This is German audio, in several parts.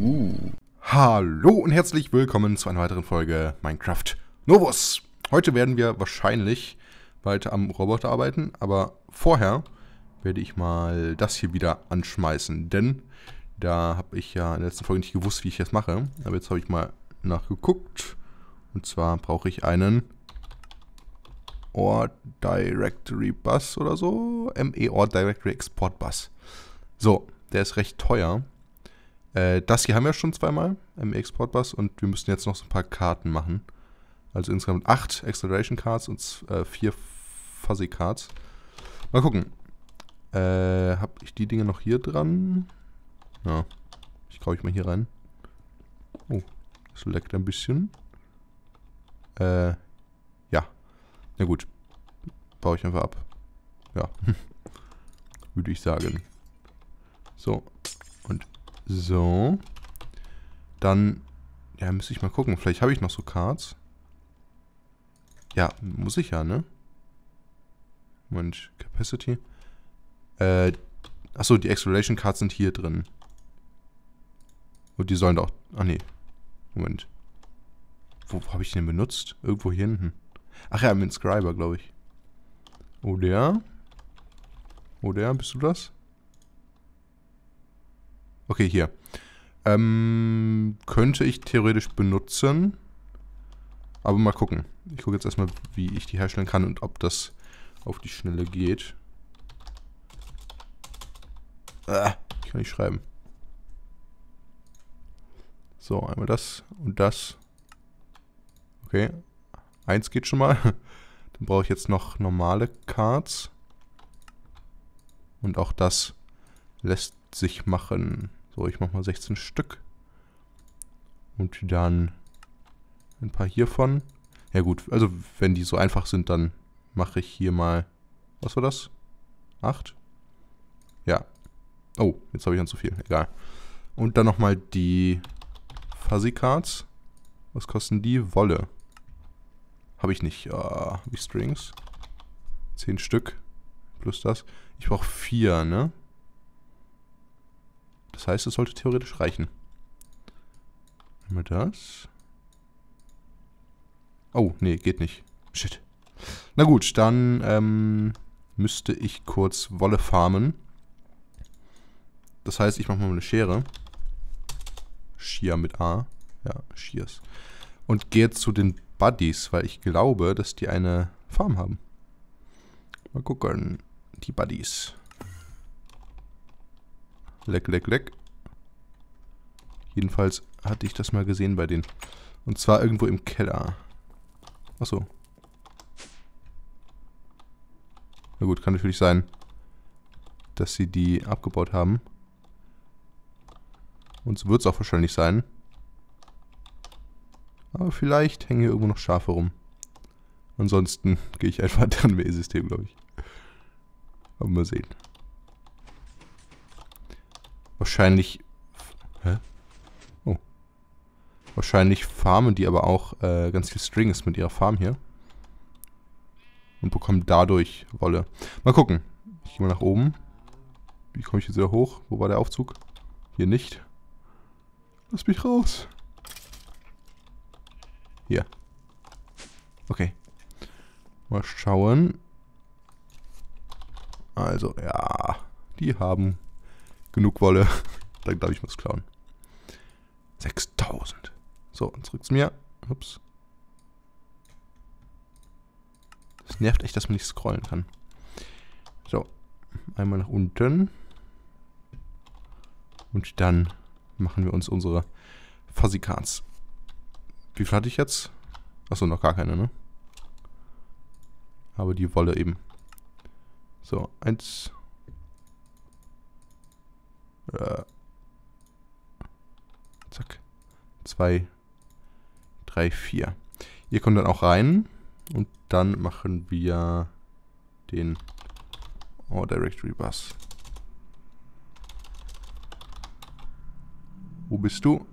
Hallo und herzlich willkommen zu einer weiteren Folge Minecraft Novus. Heute werden wir wahrscheinlich weiter am Roboter arbeiten, aber vorher werde ich mal das hier wieder anschmeißen, denn da habe ich ja in der letzten Folge nicht gewusst, wie ich das mache, aber jetzt habe ich mal nachgeguckt und zwar brauche ich einen Ore Directory Bus oder so, ME Ore Directory Export Bus. So, der ist recht teuer. Das hier haben wir schon zweimal, ME Export Bus, und wir müssen jetzt noch so ein paar Karten machen. Also insgesamt 8 Acceleration Cards und 4 Fuzzy Cards. Mal gucken. Habe ich die Dinge noch hier dran? Ja. Ich glaube ich mal hier rein. Oh, das leckt ein bisschen. Ja. Na gut. Baue ich einfach ab. Ja. Würde ich sagen. So. Und so. Dann, ja, müsste ich mal gucken. Vielleicht habe ich noch so Cards. Ja, muss ich ja, ne? Moment, Capacity. Achso, die Exploration Cards sind hier drin. Und die sollen doch... Ach nee. Moment. Wo habe ich den benutzt? Irgendwo hier hinten. Ach ja, im Inscriber, glaube ich. Oh, der? Oh, der? Bist du das? Okay, hier. Könnte ich theoretisch benutzen. Aber mal gucken. Ich gucke jetzt erstmal, wie ich die herstellen kann und ob das auf die Schnelle geht. Ich kann nicht schreiben. So, einmal das und das. Okay. 1 geht schon mal. Dann brauche ich jetzt noch normale Cards. Und auch das lässt sich machen. So, ich mache mal 16 Stück. Und dann ein paar hiervon. Ja gut, also wenn die so einfach sind, dann mache ich hier mal... Was war das? 8? Ja. Oh, jetzt habe ich dann zu viel. Egal. Und dann nochmal die Fuzzy Cards. Was kosten die? Wolle. Habe ich nicht. Habe ich Strings? 10 Stück. Plus das. Ich brauche 4, ne? Das heißt, es sollte theoretisch reichen. Nehmen wir das. Oh, nee, geht nicht. Shit. Na gut, dann müsste ich kurz Wolle farmen. Das heißt, ich mache mal eine Schere. Shear mit A. Ja, Shears. Und gehe jetzt zu den Buddies, weil ich glaube, dass die eine Farm haben. Mal gucken. Die Buddies. Leck, leck, leck. Jedenfalls hatte ich das mal gesehen bei denen. Und zwar irgendwo im Keller. Achso. Na gut, kann natürlich sein, dass sie die abgebaut haben. Und so wird es auch wahrscheinlich sein. Aber vielleicht hängen hier irgendwo noch Schafe rum. Ansonsten gehe ich einfach dran WE-System, glaube ich. Aber mal sehen. Wahrscheinlich... Hä? Oh. Wahrscheinlich farmen die aber auch ganz viel Strings mit ihrer Farm hier. Und bekommen dadurch Wolle. Mal gucken. Ich gehe mal nach oben. Wie komme ich jetzt wieder hoch? Wo war der Aufzug? Hier nicht. Lass mich raus. Hier. Okay. Mal schauen. Also, ja. Die haben genug Wolle. Dann darf ich was klauen. 6000. So, zurück zu mir. Ups. Das nervt echt, dass man nicht scrollen kann. So. Einmal nach unten. Und dann machen wir uns unsere Fuzzy Cards. Wie viel hatte ich jetzt? Achso, noch gar keine, ne? Aber die Wolle eben. So, 1. Zack. 2, 3, 4. Ihr kommt dann auch rein. Und dann machen wir den Ore Directory Bus. Wo bist du?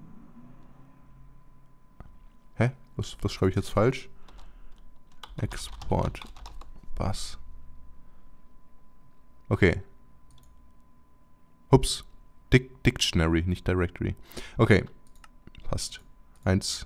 Hä? Was schreibe ich jetzt falsch? Export Bus. Okay. Ups. Dictionary, nicht Directory. Okay, passt. 1.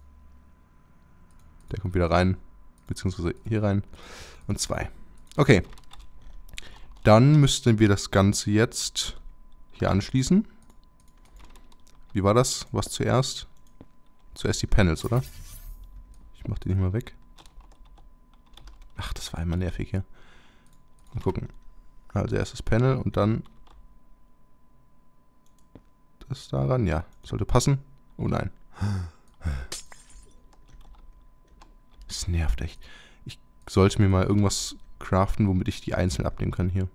Der kommt wieder rein, beziehungsweise hier rein. Und 2. Okay. Dann müssten wir das Ganze jetzt hier anschließen. Wie war das? Was zuerst? Zuerst die Panels, oder? Ich mach die nicht mal weg. Ach, das war immer nervig hier. Mal gucken. Also erst das Panel und dann das daran. Ja, sollte passen. Oh nein. Das nervt echt. Ich sollte mir mal irgendwas craften, womit ich die einzeln abnehmen kann hier.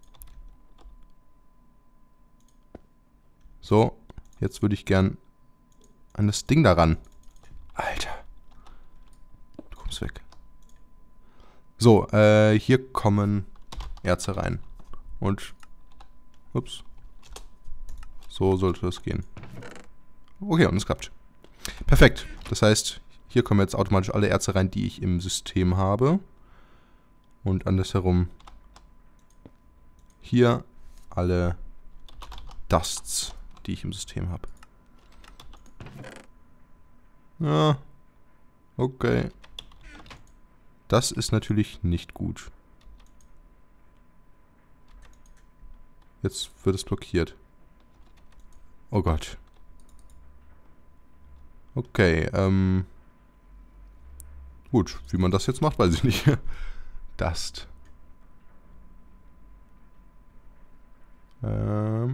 So, jetzt würde ich gern an das Ding daran. Alter. Du kommst weg. So, hier kommen Erze rein. Und, ups. So sollte das gehen. Okay, und es klappt. Perfekt. Das heißt, hier kommen jetzt automatisch alle Erze rein, die ich im System habe. Und andersherum hier alle Dusts, die ich im System habe. Ja, okay. Das ist natürlich nicht gut. Jetzt wird es blockiert. Oh Gott. Okay, gut, wie man das jetzt macht, weiß ich nicht. Dust. Ja,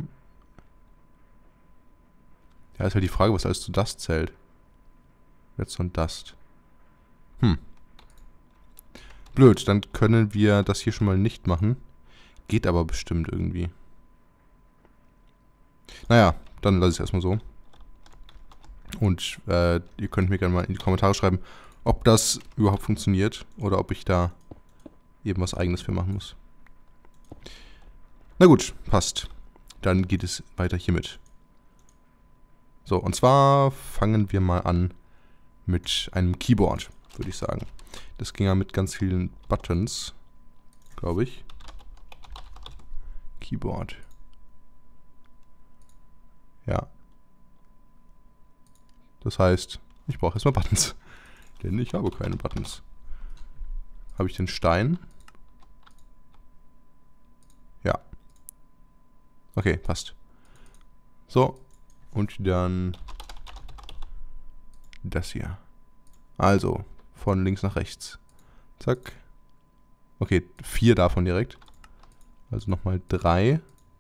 ist halt die Frage, was alles zu Dust zählt. Redstone Dust. Blöd, dann können wir das hier schon mal nicht machen. Geht aber bestimmt irgendwie. Naja, dann lasse ich es erstmal so. Und ihr könnt mir gerne mal in die Kommentare schreiben, ob das überhaupt funktioniert oder ob ich da eben was Eigenes für machen muss. Na gut, passt. Dann geht es weiter hiermit. So, und zwar fangen wir mal an mit einem Keyboard, würde ich sagen. Das ging ja mit ganz vielen Buttons, glaube ich. Keyboard. Ja. Das heißt, ich brauche erstmal Buttons. Denn ich habe keine Buttons. Habe ich den Stein? Ja. Okay, passt. So. Und dann das hier. Also, von links nach rechts. Zack. Okay, 4 davon direkt. Also nochmal 3.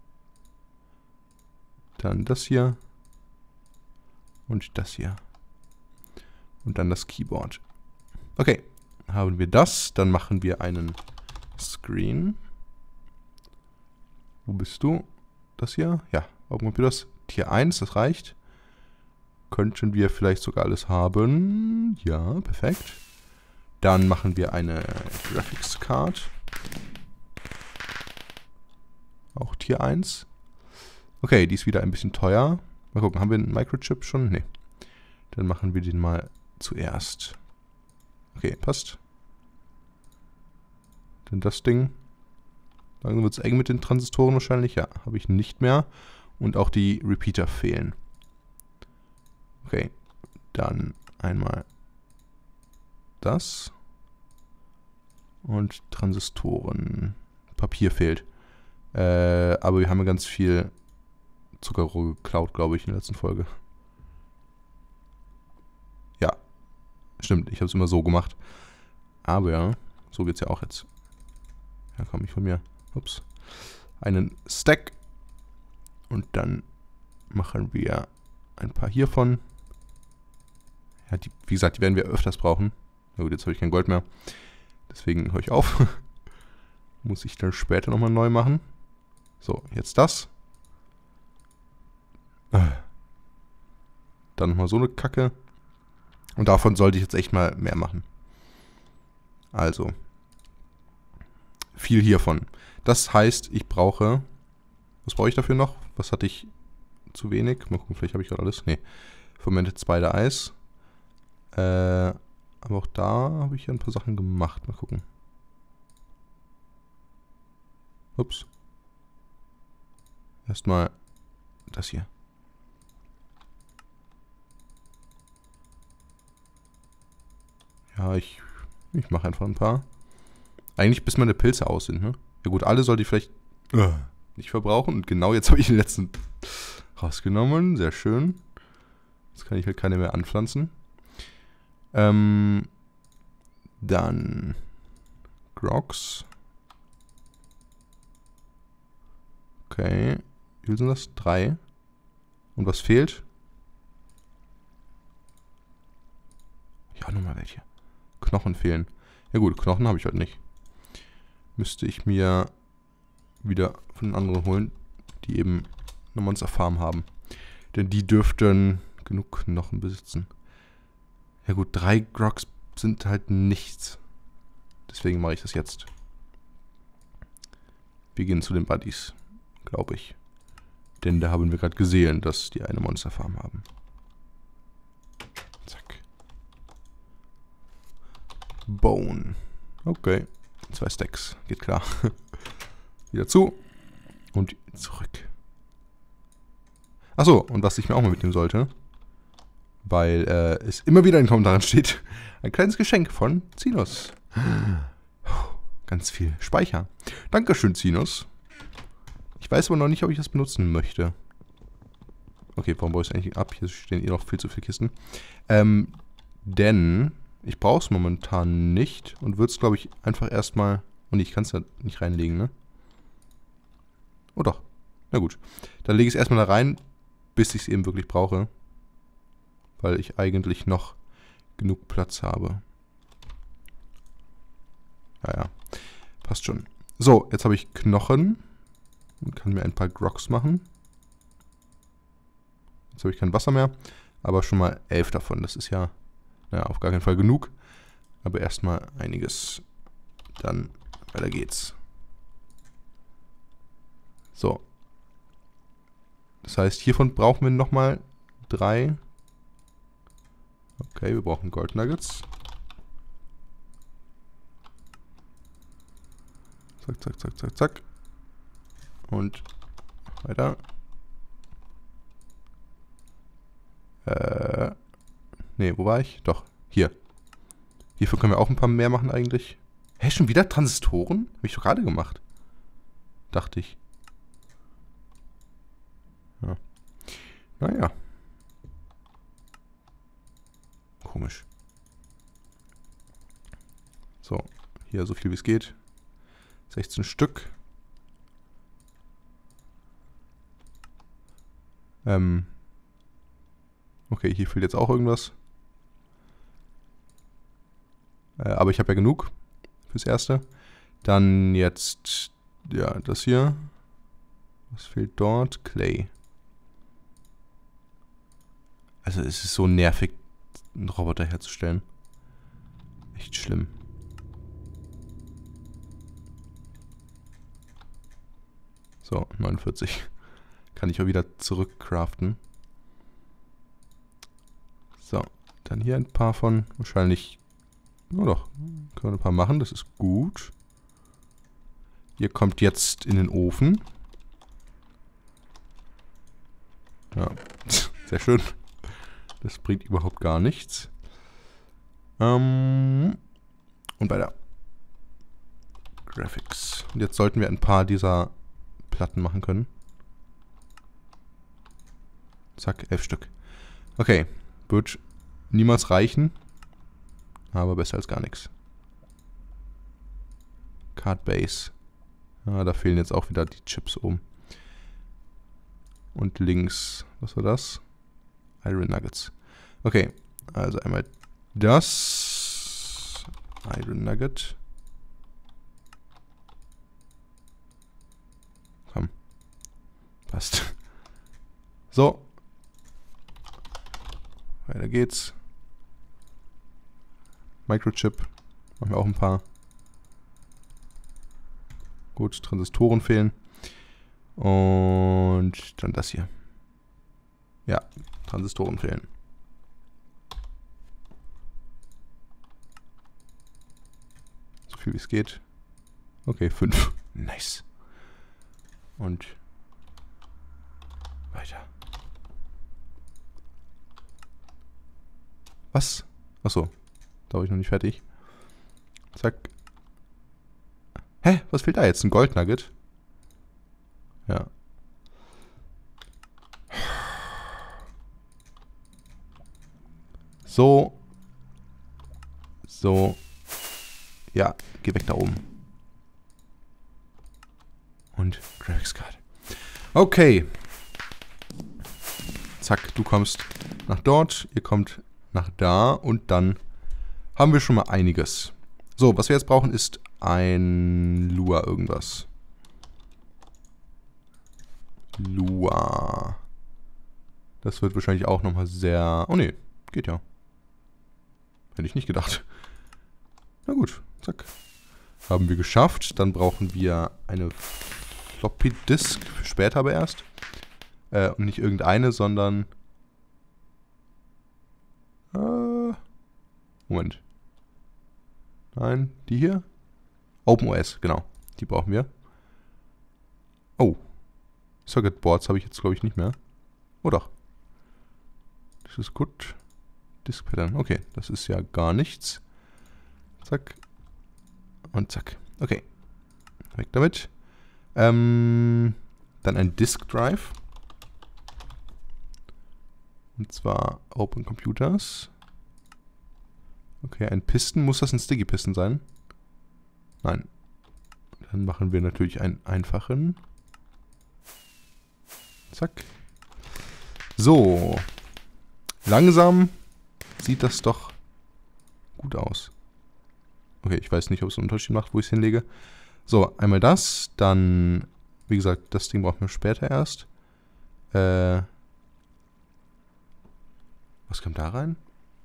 Dann das hier. Und das hier. Und dann das Keyboard. Okay, haben wir das. Dann machen wir einen Screen. Wo bist du? Das hier? Ja, Open Computers. Tier 1, das reicht. Könnten wir vielleicht sogar alles haben. Ja, perfekt. Dann machen wir eine Graphics Card. Auch Tier 1. Okay, die ist wieder ein bisschen teuer. Mal gucken, haben wir einen Microchip schon? Nee. Dann machen wir den mal zuerst. Okay, passt. Dann das Ding. Dann wird es eng mit den Transistoren wahrscheinlich. Ja, habe ich nicht mehr. Und auch die Repeater fehlen. Okay, dann einmal das. Und Transistoren. Papier fehlt. Aber wir haben ja ganz viel Zuckerrohr geklaut, glaube ich, in der letzten Folge. Ja, stimmt, ich habe es immer so gemacht. Aber ja, so geht es ja auch jetzt. Ja, komm, ich von mir. Ups. Einen Stack. Und dann machen wir ein paar hiervon. Ja, die, wie gesagt, die werden wir öfters brauchen. Na gut, jetzt habe ich kein Gold mehr. Deswegen höre ich auf. Muss ich dann später nochmal neu machen. So, jetzt das. Dann nochmal so eine Kacke. Und davon sollte ich jetzt echt mal mehr machen. Also. Viel hiervon. Das heißt, ich brauche... Was brauche ich dafür noch? Was hatte ich zu wenig? Mal gucken, vielleicht habe ich gerade alles. Nee. Fermented Spider Eis. Aber auch da habe ich ja ein paar Sachen gemacht. Mal gucken. Ups. Erstmal das hier. Ja, ich mache einfach ein paar. Eigentlich bis meine Pilze aus sind, ne? Ja gut, alle sollte ich vielleicht nicht verbrauchen. Und genau jetzt habe ich den letzten rausgenommen. Sehr schön. Jetzt kann ich halt keine mehr anpflanzen. Dann Grogs. Okay. Wie viel sind das? 3. Und was fehlt? Ja, nochmal welche. Knochen fehlen. Ja gut, Knochen habe ich halt nicht. Müsste ich mir wieder von den anderen holen, die eben eine Monsterfarm haben. Denn die dürften genug Knochen besitzen. Ja gut, 3 Grogs sind halt nichts. Deswegen mache ich das jetzt. Wir gehen zu den Buddies, glaube ich. Denn da haben wir gerade gesehen, dass die eine Monsterfarm haben. Zack. Bone. Okay. 2 Stacks. Geht klar. Wieder zu. Und zurück. Achso, und was ich mir auch mal mitnehmen sollte, weil es immer wieder in den Kommentaren steht, ein kleines Geschenk von Zinus. Ganz viel Speicher. Dankeschön, Zinus. Ich weiß aber noch nicht, ob ich das benutzen möchte. Okay, warum baue ich es eigentlich ab? Hier stehen eh noch viel zu viele Kisten. Denn ich brauche es momentan nicht und würde es, glaube ich, einfach erstmal... Und ich kann es da nicht reinlegen, ne? Oh doch. Na gut. Dann lege ich es erstmal da rein, bis ich es eben wirklich brauche. Weil ich eigentlich noch genug Platz habe. Ja. Passt schon. So, jetzt habe ich Knochen. Und kann mir ein paar Grogs machen. Jetzt habe ich kein Wasser mehr. Aber schon mal 11 davon. Das ist ja, naja, auf gar keinen Fall genug. Aber erstmal einiges. Dann weiter geht's. So. Das heißt, hiervon brauchen wir nochmal 3. Okay, wir brauchen Gold Nuggets. Zack, zack, zack, zack, zack. Und weiter. Ne, wo war ich? Doch, hier. Hierfür können wir auch ein paar mehr machen eigentlich. Hä, schon wieder Transistoren? Habe ich doch gerade gemacht. Dachte ich. Ja. Naja. Komisch. So, hier so viel wie es geht. 16 Stück. Okay, hier fehlt jetzt auch irgendwas. Aber ich habe ja genug fürs Erste. Dann jetzt, ja, das hier. Was fehlt dort? Clay. Also es ist so nervig, einen Roboter herzustellen. Echt schlimm. So, 49. Kann ich auch wieder zurückcraften. So, dann hier ein paar von. Wahrscheinlich, oh doch, können wir ein paar machen, das ist gut. Ihr kommt jetzt in den Ofen. Ja, sehr schön. Das bringt überhaupt gar nichts. Und weiter. Graphics. Und jetzt sollten wir ein paar dieser Platten machen können. Zack, 11 Stück. Okay, wird niemals reichen. Aber besser als gar nichts. Card Base. Ah, da fehlen jetzt auch wieder die Chips oben. Und links, was war das? Iron Nuggets. Okay, also einmal das. Iron Nugget. Komm. Passt. So. Weiter geht's. Microchip. Machen wir auch ein paar. Gut, Transistoren fehlen. Und dann das hier. Ja, Transistoren fehlen. So viel wie es geht. Okay, 5. Nice. Und weiter. Was? Achso. Da war ich noch nicht fertig. Zack. Hä? Was fehlt da jetzt? Ein Goldnugget? Ja. So. So. Ja, geh weg da oben. Und Graphics Card. Okay. Zack, du kommst nach dort, ihr kommt nach da und dann haben wir schon mal einiges. So, was wir jetzt brauchen ist ein Lua irgendwas. Lua. Das wird wahrscheinlich auch nochmal sehr... Oh ne, geht ja. Hätte ich nicht gedacht. Na gut, zack. Haben wir geschafft. Dann brauchen wir eine Floppy Disk. Für später aber erst. Und nicht irgendeine, sondern... Moment. Nein, die hier? OpenOS, genau. Die brauchen wir. Oh. Circuit Boards habe ich jetzt, glaube ich, nicht mehr. Oh doch. Das ist gut. Disk Pattern. Okay, das ist ja gar nichts. Zack. Und zack. Okay. Weg damit. Dann ein Disk Drive. Und zwar Open Computers. Okay, ein Piston. Muss das ein Sticky Piston sein? Nein. Dann machen wir natürlich einen einfachen. Zack. So. Langsam sieht das doch gut aus. Okay, ich weiß nicht, ob es einen Unterschied macht, wo ich es hinlege. So, einmal das. Dann, wie gesagt, das Ding brauchen wir später erst. Was kommt da rein?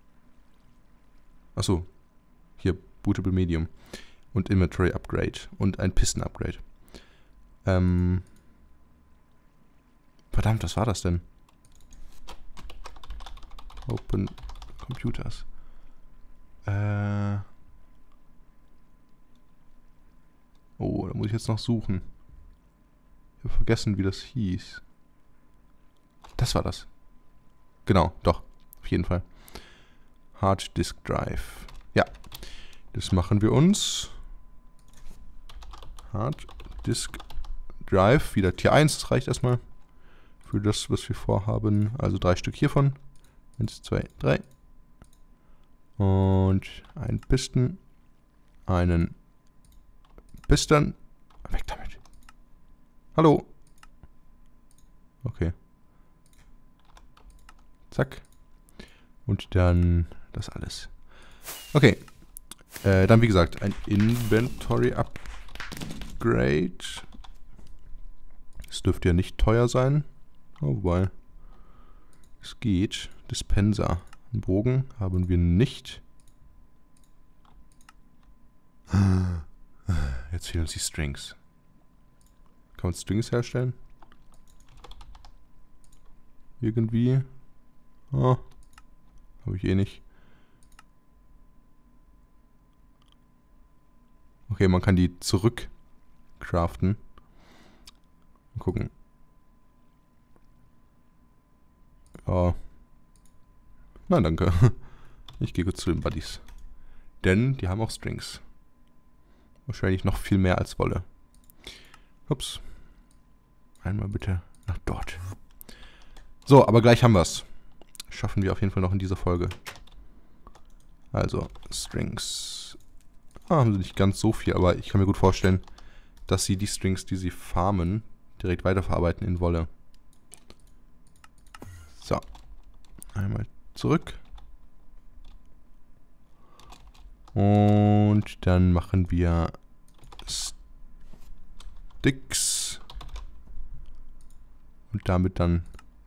Achso. Hier, Bootable Medium. Und Inventory Upgrade. Und ein Piston Upgrade. Verdammt, was war das denn? Open Computers. Oh, da muss ich jetzt noch suchen. Ich habe vergessen, wie das hieß. Das war das. Genau, doch. Auf jeden Fall. Hard Disk Drive. Ja. Das machen wir uns. Hard Disk Drive. Wieder Tier 1. Das reicht erstmal. Für das, was wir vorhaben. Also 3 Stück hiervon. 1, 2, 3. Und ein Piston. Einen Piston. Weg damit. Hallo. Okay. Zack. Und dann das alles. Okay. Dann wie gesagt, ein Inventory Upgrade. Das dürfte ja nicht teuer sein. Oh, wobei. Es geht. Dispenser. Einen Bogen haben wir nicht. Jetzt fehlen uns die Strings. Kann man Strings herstellen? Irgendwie. Oh. Habe ich eh nicht. Okay, man kann die zurück craften. Mal gucken. Ja. Nein, danke. Ich gehe kurz zu den Buddies. Denn die haben auch Strings. Wahrscheinlich noch viel mehr als Wolle. Ups. Einmal bitte nach dort. So, aber gleich haben wir es. Schaffen wir auf jeden Fall noch in dieser Folge. Also, Strings. Haben sie nicht ganz so viel, aber ich kann mir gut vorstellen, dass sie die Strings, die sie farmen, direkt weiterverarbeiten in Wolle. So. Einmal zurück. Und dann machen wir Sticks. Und damit dann...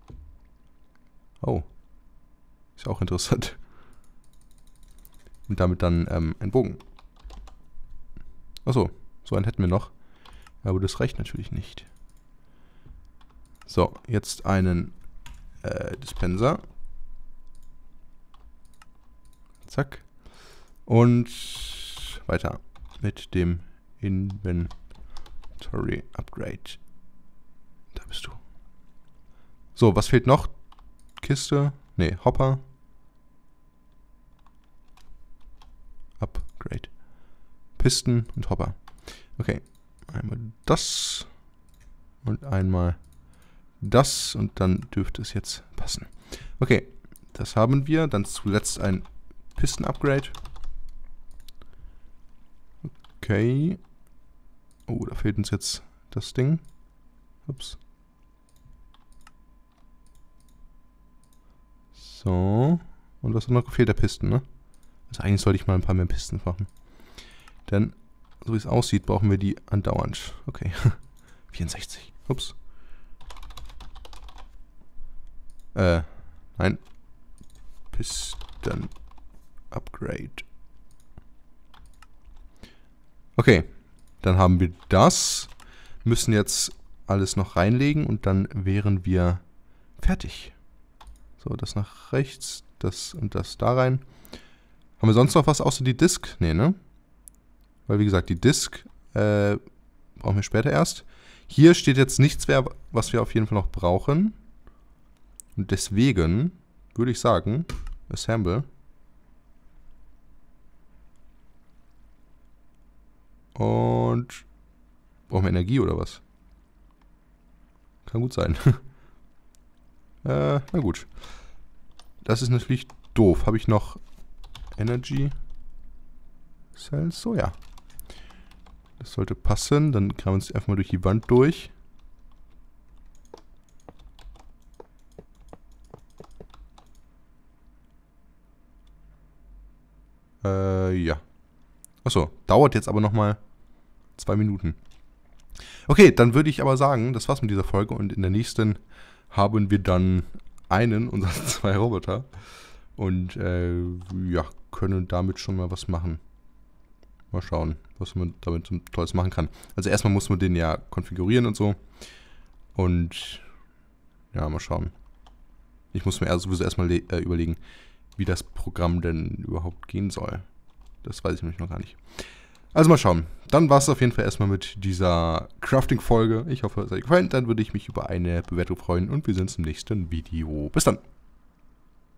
Oh. Ist auch interessant. Und damit dann ein Bogen. Achso, so einen hätten wir noch. Aber das reicht natürlich nicht. So, jetzt einen Dispenser. Zack. Und weiter mit dem Inventory Upgrade. Da bist du. So, was fehlt noch? Kiste? Ne, Hopper. Upgrade. Pisten und Hopper. Okay. Einmal das. Und einmal das. Und dann dürfte es jetzt passen. Okay. Das haben wir. Dann zuletzt ein Pisten-Upgrade. Okay. Oh, da fehlt uns jetzt das Ding. Ups. So. Und was hat noch gefehlt? Der Pisten, ne? Also eigentlich sollte ich mal ein paar mehr Pisten machen. Denn, so wie es aussieht, brauchen wir die andauernd. Okay. 64. Ups. Nein. Pisten Upgrade. Okay. Dann haben wir das. Müssen jetzt alles noch reinlegen und dann wären wir fertig. So, das nach rechts, das und das da rein. Haben wir sonst noch was außer die Disk? Nee, ne? Weil, wie gesagt, die Disk brauchen wir später erst. Hier steht jetzt nichts mehr, was wir auf jeden Fall noch brauchen. Und deswegen würde ich sagen, Assemble. Und brauchen wir Energie oder was? Kann gut sein. Na gut. Das ist natürlich doof. Habe ich noch Energy Cells? So, ja. Das sollte passen. Dann graben wir uns einfach mal durch die Wand durch. Ja. Achso, dauert jetzt aber nochmal 2 Minuten. Okay, dann würde ich aber sagen, das war's mit dieser Folge und in der nächsten haben wir dann einen unserer 2 Roboter und ja, können damit schon mal was machen. Mal schauen, was man damit so Tolles machen kann. Also erstmal muss man den ja konfigurieren und so und ja, mal schauen. Ich muss mir sowieso erstmal überlegen, wie das Programm denn überhaupt gehen soll. Das weiß ich nämlich noch gar nicht. Also mal schauen. Dann war es auf jeden Fall erstmal mit dieser Crafting-Folge. Ich hoffe, es hat euch gefallen. Dann würde ich mich über eine Bewertung freuen und wir sehen uns im nächsten Video. Bis dann.